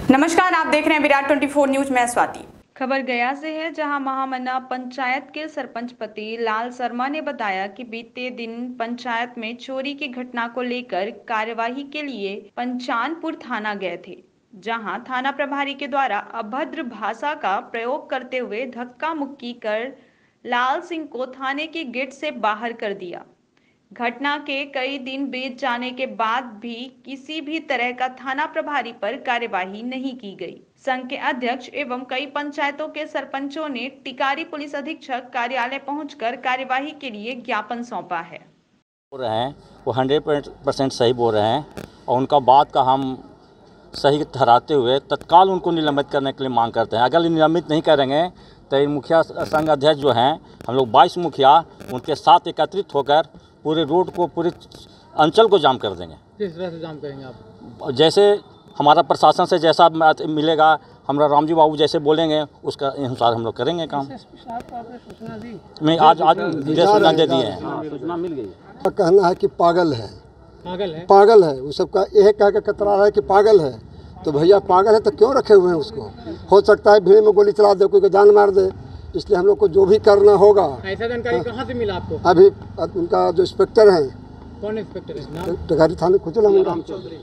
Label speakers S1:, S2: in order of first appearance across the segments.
S1: नमस्कार, आप देख रहे हैं विराट 24 न्यूज में स्वाति।
S2: खबर गया से है, जहां महामन्ना पंचायत के सरपंच पति लाल शर्मा ने बताया कि बीते दिन पंचायत में चोरी की घटना को लेकर कार्यवाही के लिए पंचानपुर थाना गए थे, जहां थाना प्रभारी के द्वारा अभद्र भाषा का प्रयोग करते हुए धक्का मुक्की कर लाल सिंह को थाने के गेट से बाहर कर दिया। घटना के कई दिन बीत जाने के बाद भी किसी भी तरह का थाना प्रभारी पर कार्यवाही नहीं की गई। संघ के अध्यक्ष एवं कई पंचायतों के सरपंचों ने टिकारी पुलिस अधीक्षक कार्यालय पहुंचकर कार्यवाही के लिए ज्ञापन सौंपा है।
S3: बोल रहे हैं वो 100% सही बोल रहे हैं और उनका बात का हम सही ठहराते हुए तत्काल उनको निलंबित करने के लिए मांग करते हैं। अगर निलंबित नहीं करेंगे तो मुखिया संघ अध्यक्ष जो हैं, हम लोग 22 मुखिया उनके साथ एकत्रित होकर पूरे रोड को, पूरे अंचल को जाम कर देंगे।
S4: किस तरह से जाम करेंगे आप?
S3: जैसे हमारा प्रशासन से जैसा मिलेगा, हमारा रामजी बाबू जैसे बोलेंगे उसका अनुसार हम लोग करेंगे काम।
S4: सूचना दी
S3: नहीं, आज सूचना दे दिए हैं, सूचना मिल गई।
S5: कहना है कि पागल है, पागल है, वो सबका यह कह के कतरा रहा है कि पागल है। तो भैया पागल है तो क्यों रखे हुए हैं उसको? हो सकता है भीड़ में गोली चला दे, कोई को जान मार दे। इसलिए हम लोग को जो भी करना होगा।
S4: ऐसा जानकारी कहाँ से मिला आपको?
S5: अभी उनका जो इंस्पेक्टर है,
S4: कौन इंस्पेक्टर है?
S5: टिकारी थाने खुजल हाँ,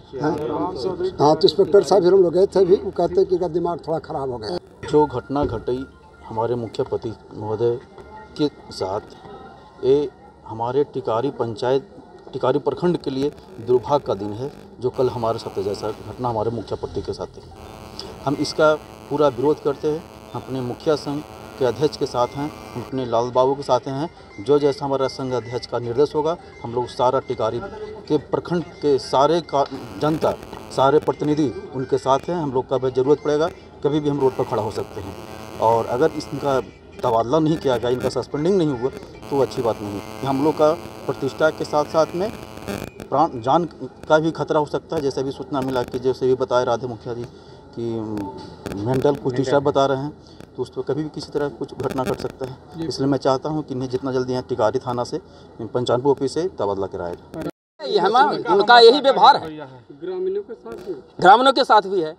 S5: तो इंस्पेक्टर साहब हम लोग गए थे भी, वो कहते कि दिमाग थोड़ा खराब हो गया।
S6: जो घटना घटी हमारे मुख्यपति महोदय के साथ, ये हमारे टिकारी पंचायत, टिकारी प्रखंड के लिए दुर्भाग्य का दिन है। जो कल हमारे साथ जैसा घटना हमारे मुख्यपति के साथ है, हम इसका पूरा विरोध करते हैं। अपने मुखिया संघ के अध्यक्ष के साथ हैं, हम अपने लाल बाबू के साथ हैं। जो जैसा हमारा संघ अध्यक्ष का निर्देश होगा, हम लोग सारा टिकारी के प्रखंड के सारे जनता, सारे प्रतिनिधि उनके साथ हैं। हम लोग का भी ज़रूरत पड़ेगा, कभी भी हम रोड पर खड़ा हो सकते हैं। और अगर इसका तबादला नहीं किया गया, इनका सस्पेंडिंग नहीं हुआ तो अच्छी बात नहीं। हम लोग का प्रतिष्ठा के साथ साथ में प्राण जान का भी खतरा हो सकता है। जैसे भी सूचना मिला कि जैसे भी बताए राधे मुखिया जी कि मेंटल कुछ डिस्टर्ब बता रहे हैं, तो उस पर कभी भी किसी तरह कुछ घटना घट सकता है। इसलिए मैं चाहता हूं कि इन्हें जितना जल्दी यहाँ टिकारी थाना से, पंचानपुर ऑफिस से तबादला कराया जाए।
S7: उनका यही व्यवहार है, ग्रामीणों के साथ भी है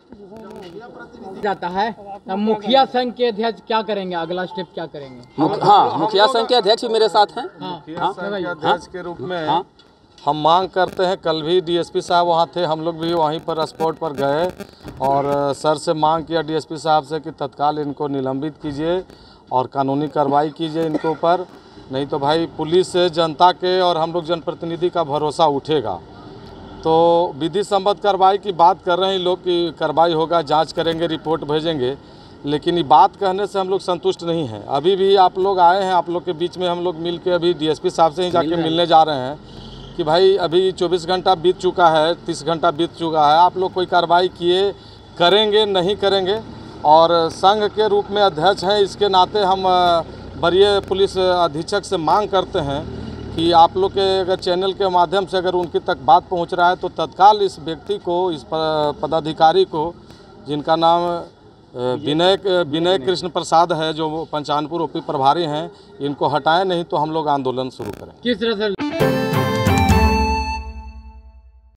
S4: जाता है। अब मुखिया संघ के अध्यक्ष क्या करेंगे, अगला स्टेप क्या करेंगे?
S7: हाँ, मुखिया संघ के अध्यक्ष भी मेरे साथ हैं।
S8: अध्यक्ष के रूप में हम मांग करते हैं। कल भी डीएसपी साहब वहाँ थे, हम लोग भी वहीं पर स्पॉट पर गए और सर से मांग किया डीएसपी साहब से कि तत्काल इनको निलंबित कीजिए और कानूनी कार्रवाई कीजिए इनके ऊपर। नहीं तो भाई पुलिस से जनता के और हम लोग जनप्रतिनिधि का भरोसा उठेगा। तो विधि सम्मत कार्रवाई की बात कर रहे हैं लोग कि कार्रवाई होगा, जांच करेंगे, रिपोर्ट भेजेंगे, लेकिन ये बात कहने से हम लोग संतुष्ट नहीं हैं। अभी भी आप लोग आए हैं, आप लोग के बीच में हम लोग मिल के अभी डीएसपी साहब से ही जाके मिलने जा रहे हैं कि भाई अभी 24 घंटा बीत चुका है, 30 घंटा बीत चुका है, आप लोग कोई कार्रवाई किए करेंगे नहीं करेंगे। और संघ के रूप में अध्यक्ष हैं, इसके नाते हम वरीय पुलिस अधीक्षक से मांग करते हैं कि आप लोग के अगर चैनल के माध्यम से अगर उनकी तक बात पहुंच रहा है तो तत्काल इस व्यक्ति को, इस पदाधिकारी को, जिनका नाम विनय कृष्ण प्रसाद है, जो पंचानपुर ओपी प्रभारी हैं, इनको हटाएं, नहीं तो हम लोग आंदोलन शुरू करें।
S4: किस तरह से